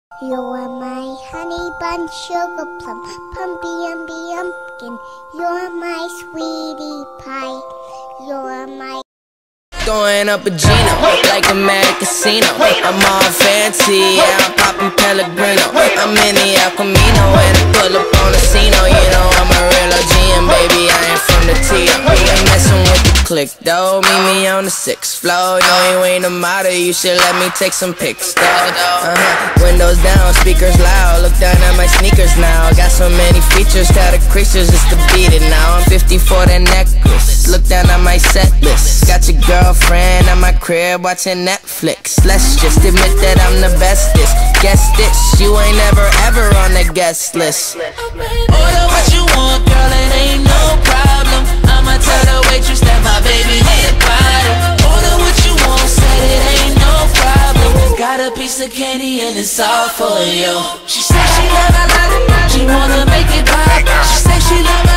You are my honey bun, sugar plum, pumpy umby umpkin. You're my sweetie pie. You're my Throwing up a Gino, like a mad casino. I'm all fancy, yeah, I'm popping Pellegrino. I'm in the El Camino, and I pull up on the scene. You know I'm a real OG, and baby, I ain't from the T. We ain't messing with the click, though. Meet me on the 6th floor. No, you ain't a model, you should let me take some pics, though. Windows down, speakers loud. Look down at my sneakers now. Got so many features, tell the creatures just to beat it now. I'm 50 for that necklace. Look down at my set list. Got your girlfriend at my crib watching Netflix. Let's just admit that I'm the bestest. Guess this, you ain't never ever on the guest list. Order what you want, girl, it ain't no problem. I'ma tell the waitress that my baby need a bottle. Order what you want, said it ain't no problem. Got a piece of candy and it's all for you. She said she love, I love it. She wanna make it pop. She said she love